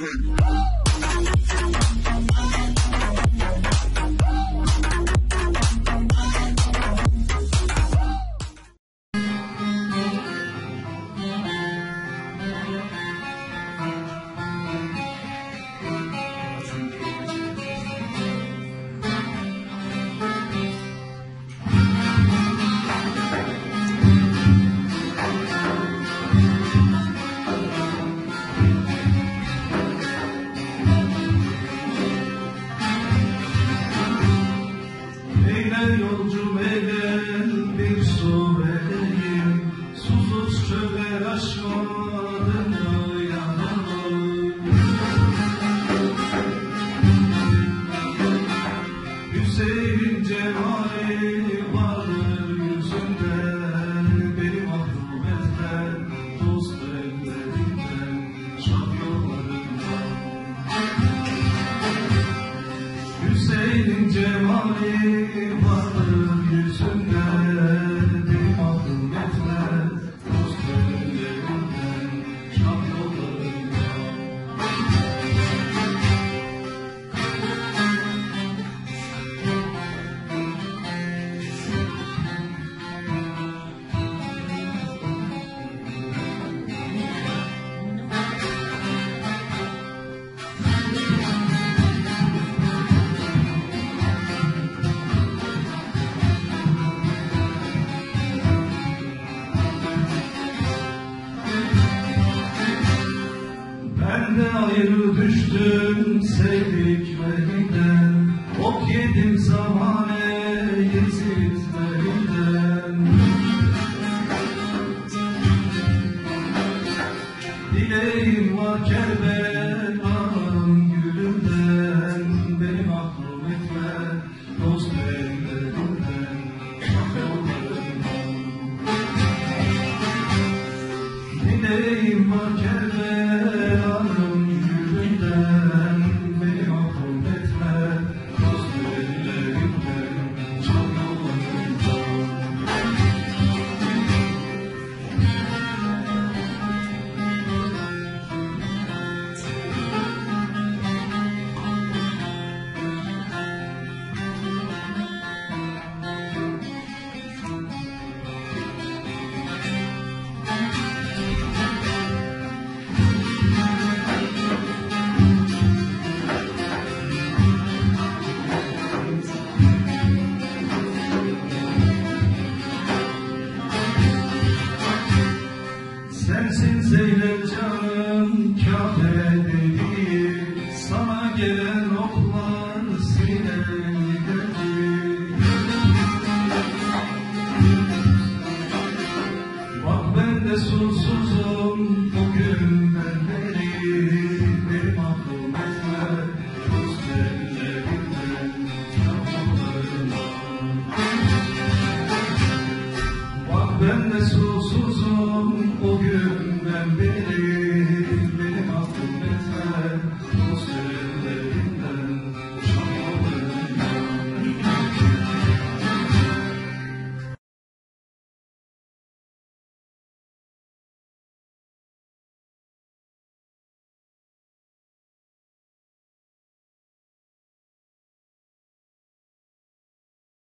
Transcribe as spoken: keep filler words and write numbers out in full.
Yolcum eğlen bir su vereyim, susuz çöle aşmadın yanarım. Hüseyin cemali vardır yüzünden, beni mahrum etmen dost ellerinden, şah yollarından. Hüseyin cemali vardır yüzünden, beni mahrum etme dost ellerinden, şah yollarından. Ben de ayrı düştüm sevdiklerinden, ok yedim zamane yezitlerinden. Dileğim var Kerbela'nın gülünden, beni mahrum etme dost ellerinden, şah yollarından. Dileğim var Kerbela'nın gülünden, beni mahrum etme dost ellerinden, şah yollarından. Sensin Zeynep canım Kabe dediği, sana gelen oklar sinemi dedi. Bak ben de susuzum bugünden beri, beni mahrum etme dost ellerinden, şah yollarından. Bak ben de susuzum